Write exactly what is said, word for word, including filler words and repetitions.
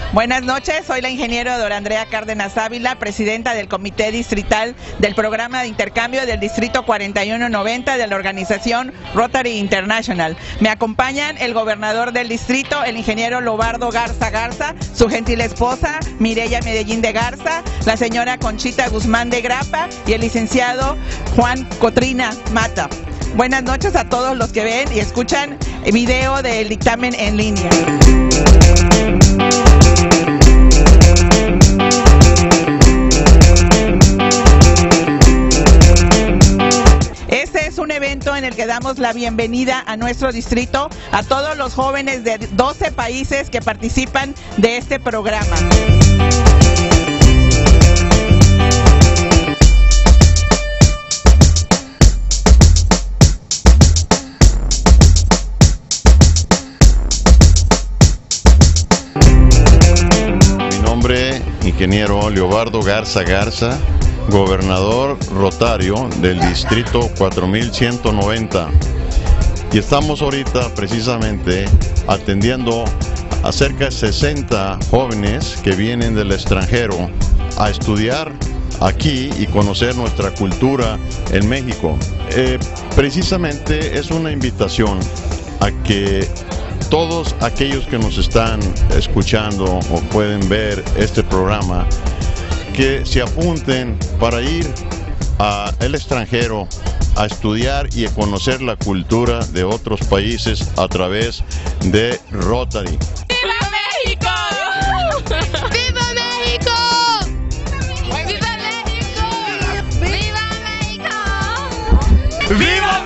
Buenas noches, soy la ingeniera Dora Andrea Cárdenas Ávila, presidenta del Comité Distrital del Programa de Intercambio del Distrito cuarenta y uno noventa de la organización Rotary International. Me acompañan el gobernador del distrito, el ingeniero Lobardo Garza Garza, su gentil esposa Mireya Medellín de Garza, la señora Conchita Guzmán de Grapa y el licenciado Juan Cotrina Mata. Buenas noches a todos los que ven y escuchan el video del dictamen en línea. Este es un evento en el que damos la bienvenida a nuestro distrito, a todos los jóvenes de doce países que participan de este programa. Ingeniero Leobardo Garza Garza, gobernador rotario del distrito cuatro mil ciento noventa, y estamos ahorita precisamente atendiendo a cerca de sesenta jóvenes que vienen del extranjero a estudiar aquí y conocer nuestra cultura en México. Eh, precisamente es una invitación a que todos aquellos que nos están escuchando o pueden ver este programa, que se apunten para ir al extranjero a estudiar y a conocer la cultura de otros países a través de Rotary. ¡Viva México! ¡Viva México! ¡Viva México! ¡Viva México! ¡Viva!